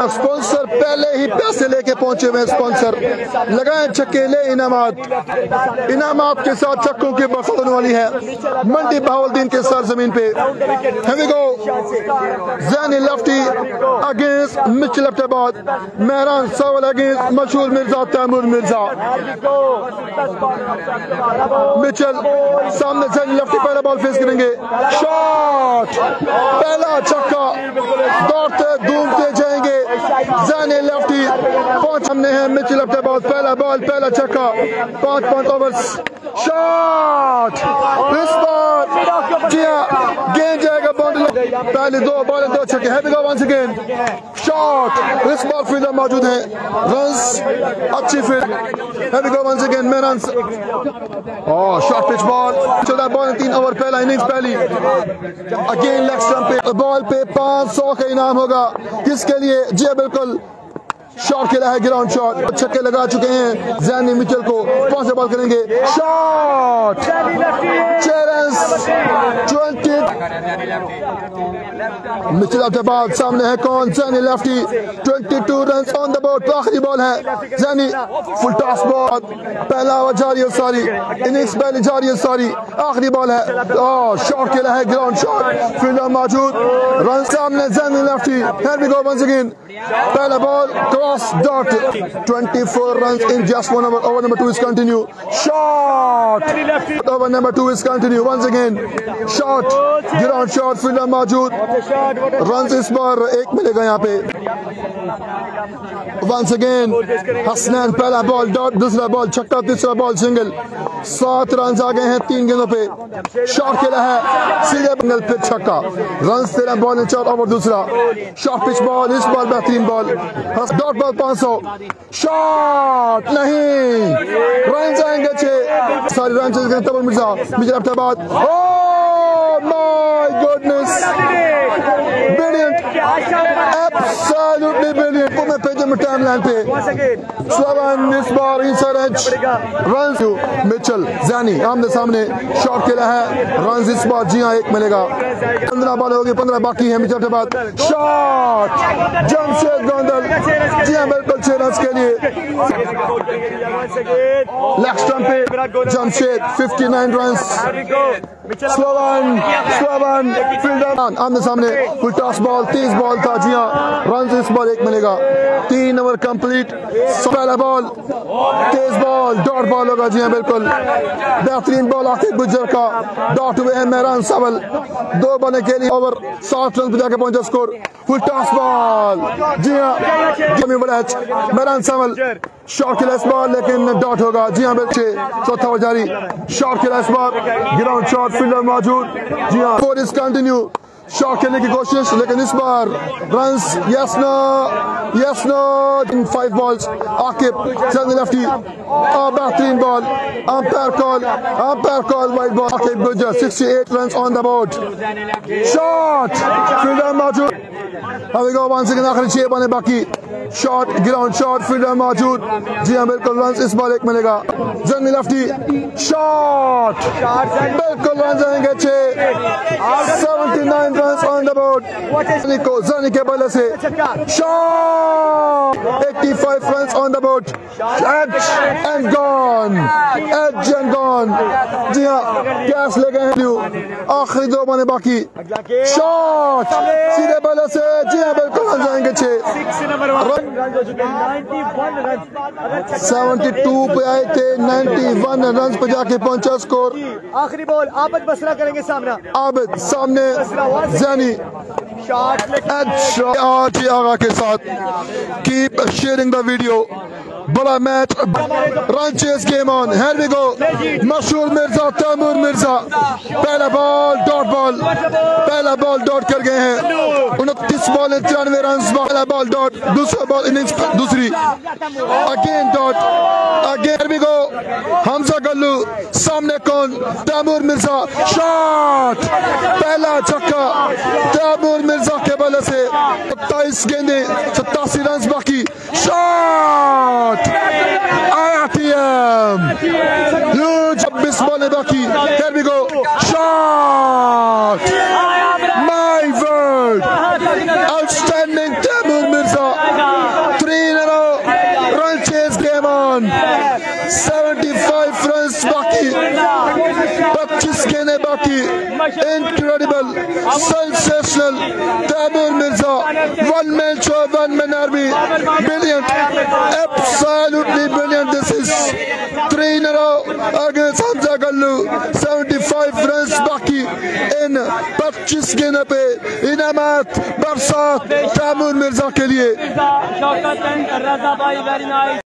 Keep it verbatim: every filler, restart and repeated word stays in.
Sponsor पहले ही पैसे लेके पहुंचे हुए स्पॉन्सर लगाए छक्के ले इनामात इनामात के साथ छक्कों की बरसात होने वाली है मंडी बहावलदीन के सरजमीन पे। Here we go. Zaini Lefti against Micheal Mehran Sanwal against Micheal Mirza Taimoor Mirza. Micheal सामने Zaini Lefti पहला बॉल फेस करेंगे। शॉट पहला छक्का दौड़ते धूमते जाएंगे Zaini Lefti पांच सामने है Micheal पहला बॉल पहला छक्का पांच पांच ओवर शॉट इस बार जी हाँ गेंद जाएगा बाउंड्री पहले दो बॉल दो छक्के है वंस अगेन शॉट इस बार फील्डर मौजूद है रन्स अच्छी फील्ड है once again Mehran oh shot pitch ball चौदह बॉल तीन ओवर पहला इनिंग्स पहली अगेन लेग स्टंप पे बॉल पे पाँच सौ का इनाम होगा किसके लिए जी बिल्कुल शॉट खेला है ग्राउंड शॉट छक्के लगा चुके हैं ज़ैनी मिचेल को पांच बॉल करेंगे शॉट ट्वेंटी मिचेल के बाद सामने है कौन ज़ैनी लेफ्टी बाईस रन ऑन द बोर्ड आखिरी बॉल है ज़ैनी फुल टॉस बॉल पहला ओवर जारी और सारी इनिंग्स पहली जारी और सारी आखिरी बॉल है ओह शॉट खेला है ग्राउंड शॉट फील्डर मौजूद रन सामने Zaini lefty here we go once again पहला ball cross dot twenty-four runs in just one over. Over number two is continue. Shot. Over number two is continue. Once again, shot. Ground shot. Fielder मौजूद. Runs इस बार एक मिलेगा यहाँ पे. Once again, Hasnain पहला ball dot दूसरा ball छक्का तीसरा बॉल सिंगल सात रन आ गए हैं तीन गेंदों पे शॉट खेला है सीधे बंगल पे छक्का रन तेरह बॉल में चार ओवर दूसरा शॉट पिच बॉल इस बॉल बेहतरीन बॉल डॉट बॉल पाँच सौ शॉट नहीं रन जाएंगे छह सारे रन चल गए तैमूर मिर्जा मिचेल हफ्ते बाद oh my goodness brilliant absolutely brilliant वो मैं पेज में टाइमलाइन पे सेवन इस बार इंसर एज रन मिचेल ज़ैनी आमने सामने शॉट खेला है रन इस बार जी हाँ एक मिलेगा पंद्रह बॉल होगी पंद्रह बाकी है मिचेल के बाद शॉट जमशेद गोंदल जी हाँ बिल्कुल छह रन के लिए लेग स्टंप पे जमशेद उनसठ रन स्लोवन स्लोवन फील्डर आमने सामने फुल टॉस बॉल तेज बॉल था जी हाँ रन इस बॉल एक मिलेगा तीन ओवर कंप्लीट पहला बॉल तेज बॉल डॉट बॉल होगा जी हाँ बिल्कुल बेहतरीन बॉल आखिर गुजर का डॉट हुए हैं मेहरान संवल दो बने के लिए ओवर साठ रन पे जाके पहुंचा स्कोर फुल टॉस बॉल जी हाँ मेहरान संवल शॉट खेला इस बार लेकिन डॉट होगा जी हाँ बच्चे चौथा ओवर जारी शॉट खेला इस बार ग्राउंड शॉट फील्डर मौजूद जी हाँ फोर इज कंटिन्यू शॉट खेलने की कोशिश लेकिन इस बार runs yes no yes no in five balls Aqib Zaini lefty बेहतरीन ball umpire call umpire call wide ball Aqib गुजर अड़सठ runs on the board shot fielder मौजूद अभी गो वन सेकंड आखिरी छह बने बाकी शॉट ग्राउंड शॉट फील्डर मौजूद जी हाँ बिल्कुल रन इस बार एक मिलेगा ज़ैनी लेफ्टी शॉट बिल्कुल रन जाएंगे छह उन्यासी रन ऑन द बोर्ड को ज़ैनी के बल्ले से शॉट पचासी run on the board edge and gone edge and gone जी हाँ कैश ले गए हैं आखिरी दो बने बाकी शॉट सीधे बल्ले से जी हाँ बिल्कुल रन जाएंगे छह बहत्तर पे आए थे इक्यानवे रन पे जाके पहुंचा स्कोर आखिरी बॉल आबिद बसरा करेंगे सामना आबिद सामने ज़ैनी आज आगा के साथ कीप शेयरिंग द वीडियो बड़ा match run chase game on here we go Mitchell Mirza Taimoor Mirza पहला बॉल डॉट बॉल पहला बॉल डॉट कर गए हैं उनतीस बॉल तिरानवे रन पहला बॉल डॉट दूसरा बॉल इनिंग्स दूसरी again dot again we go Hamza Gallu सामने कौन तैमूर मिर्जा शॉट पहला छक्का तैमूर मिर्जा के बल्ले से सत्ताईस गेंदे सत्तासी रन बाकी शॉट आई टी एम छब्बीस बॉल बाकी here we go shot my word outstanding Taimoor Mirza बॉलें बाकी, incredible, sensational, Taimoor Mirza, one man show, one man army, brilliant, absolutely brilliant. This is three in a row against Hamza Gallu. seventy-five runs बाकी इन पच्चीस गेंदों पे. इनामात बरसात तैमूर मिर्जा के लिए.